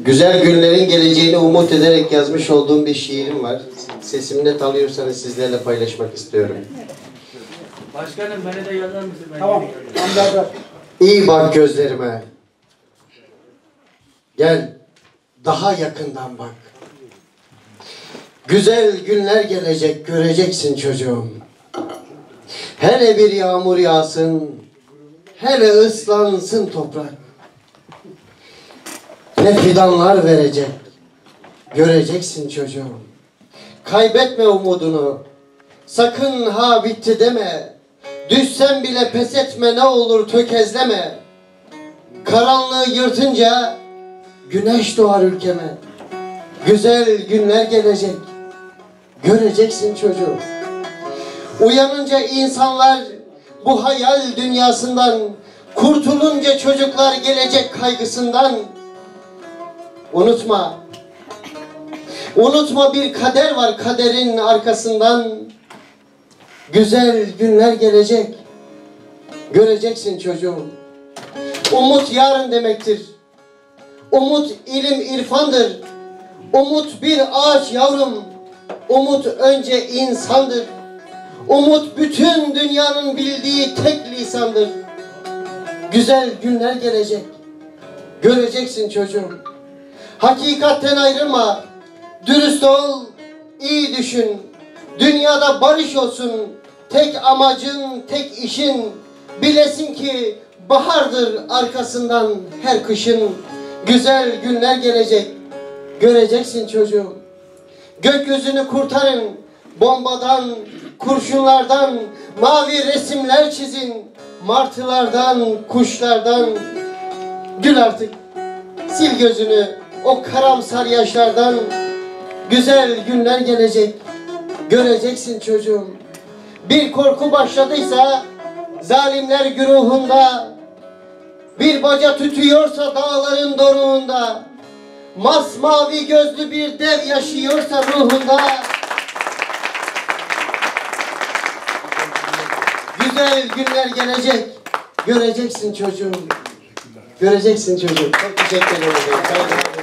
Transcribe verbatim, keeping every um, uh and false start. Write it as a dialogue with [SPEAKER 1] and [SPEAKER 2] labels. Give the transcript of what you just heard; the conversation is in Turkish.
[SPEAKER 1] Güzel günlerin geleceğini umut ederek yazmış olduğum bir şiirim var. Sesimi net alıyorsanız sizlerle paylaşmak istiyorum.
[SPEAKER 2] Başkanım beni de yazar mısın?
[SPEAKER 3] Tamam.
[SPEAKER 1] İyi bak gözlerime. Gel daha yakından bak. Güzel günler gelecek, göreceksin çocuğum. Hele bir yağmur yağsın, hele ıslansın toprak. Ne fidanlar verecek, göreceksin çocuğum. Kaybetme umudunu, sakın ha bitti deme. Düşsen bile pes etme, ne olur tökezleme. Karanlığı yırtınca güneş doğar ülkeme. Güzel günler gelecek, göreceksin çocuğum. Uyanınca insanlar bu hayal dünyasından, kurtulunca çocuklar gelecek kaygısından. Unutma, unutma bir kader var kaderin arkasından. Güzel günler gelecek, göreceksin çocuğum. Umut yarın demektir. Umut ilim irfandır. Umut bir ağaç yavrum. Umut önce insandır. Umut bütün dünyanın bildiği tek lisandır. Güzel günler gelecek, göreceksin çocuğum. Hakikatten ayrılma, dürüst ol, iyi düşün. Dünyada barış olsun, tek amacın, tek işin. Bilesin ki bahardır arkasından her kışın. Güzel günler gelecek, göreceksin çocuğum. Gökyüzünü kurtarın, bombadan, kurşunlardan, mavi resimler çizin. Martılardan, kuşlardan. Gül artık, sil gözünü o karamsar yaşlardan. Güzel günler gelecek, göreceksin çocuğum. Bir korku başladıysa zalimler güruhunda, bir baca tütüyorsa dağların doruğunda, masmavi gözlü bir dev yaşıyorsa ruhunda. Güzel günler gelecek, göreceksin çocuğum. Göreceksin çocuğum. Çok teşekkür ederim.